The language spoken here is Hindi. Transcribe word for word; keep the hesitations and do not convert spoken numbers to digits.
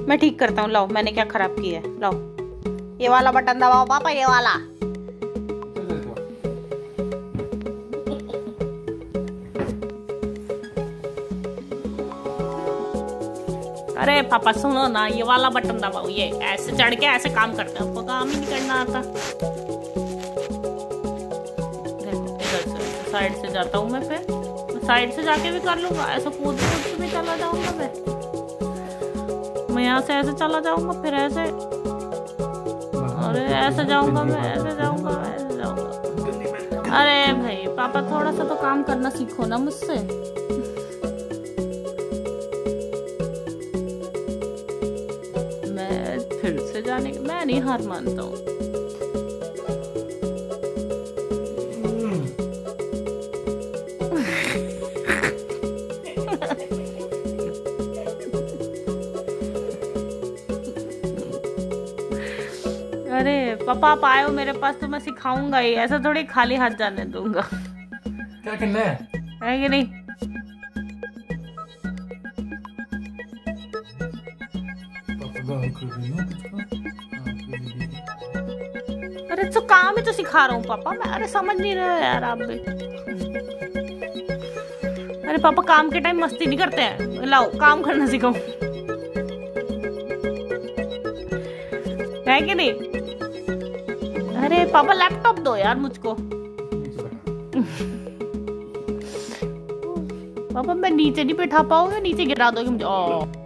मैं ठीक करता हूँ, लाओ। मैंने क्या खराब किया है, लाओ ये वाला बटन दबाओ पापा, ये वाला। अरे पापा सुनो ना, ये वाला बटन दबाओ, ये ऐसे चढ़ के ऐसे काम करते हैं, आपको काम ही नहीं करना आता। देखो इधर से साइड से जाता हूँ मैं, फिर साइड से जाके भी कर लूंगा, ऐसे कूद कूद के भी चला जाऊंगा मैं मैं यहाँ से ऐसे चला जाऊंगा, फिर ऐसे, अरे ऐसे जाऊंगा मैं, ऐसे जाऊंगा, ऐसे जाऊंगा। अरे भाई पापा थोड़ा सा तो काम करना सीखो ना मुझसे। मैं फिर से जाने, मैं नहीं हार मानता हूँ। अरे पापा आप आए हो मेरे पास तो मैं सिखाऊंगा ही, ऐसा थोड़ी खाली हाथ जाने दूंगा। क्या करना है, है कि नहीं? अरे तो काम ही तो सिखा रहा हूँ पापा मैं, अरे समझ नहीं रहे हो यार आप भी। अरे पापा काम के टाइम मस्ती नहीं करते हैं, लाओ काम करना सिखाओ, है कि नहीं? अरे पापा लैपटॉप दो यार मुझको। पापा मैं नीचे नहीं बैठा पाऊंगा, नीचे गिरा दोगे मुझे।